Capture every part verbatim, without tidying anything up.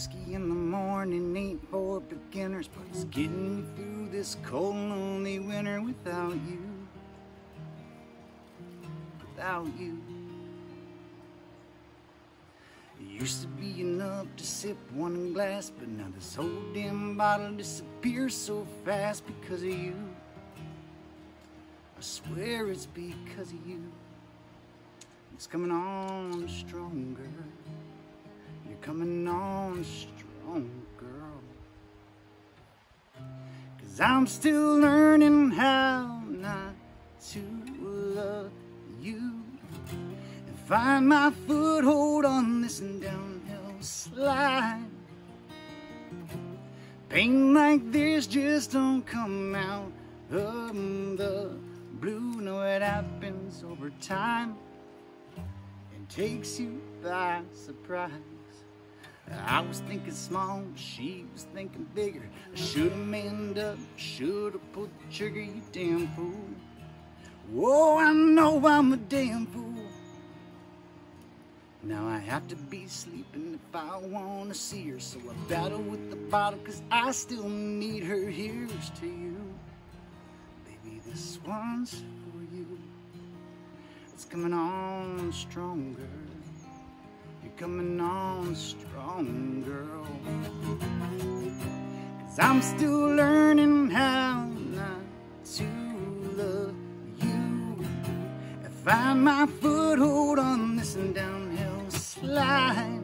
whiskey in the morning ain't for beginners, but it's getting me through this cold, lonely winter without you. Without you. It used to be enough to sip one glass, but now this whole damn bottle disappears so fast because of you. I swear it's because of you. It's coming on stronger. You're coming on strong, girl. 'Cause I'm still learning how not to love you and find my foothold on this downhill slide. Pain like this just don't come out of the blue. No, it happens over time and takes you by surprise. I was thinking small, she was thinking bigger. I should've manned up, should've pulled the trigger, you damn fool. Whoa, I know I'm a damn fool. Now I have to be sleeping if I wanna see her, so I battle with the bottle 'cause I still need her. Here's to you, baby, this one's for you. It's coming on stronger. You're coming on strong, girl. 'Cause I'm still learning how not to love you and find my foothold on this downhill slide.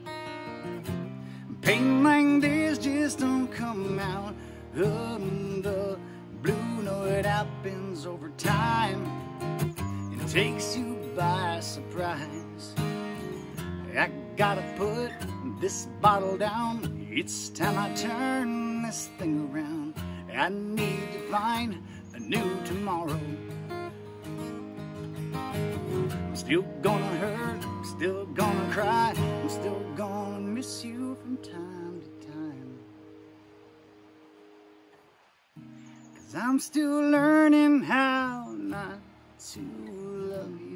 Pain like this just don't come out of the blue. No, it happens over time and it takes you by surprise. I gotta put this bottle down. It's time I turn this thing around. I need to find a new tomorrow. I'm still gonna hurt, I'm still gonna cry, I'm still gonna miss you from time to time. 'Cause I'm still learning how not to love you.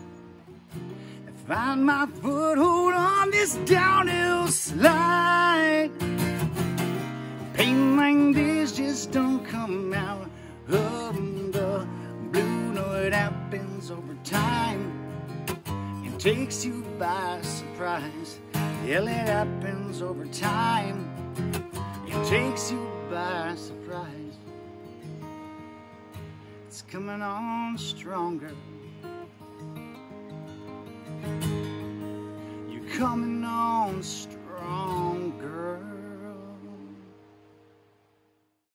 Find my foothold on this downhill slide. Pain like this just don't come out of the blue. No, it happens over time. It takes you by surprise. Hell, it happens over time. It takes you by surprise. It's coming on stronger. You're coming on strong.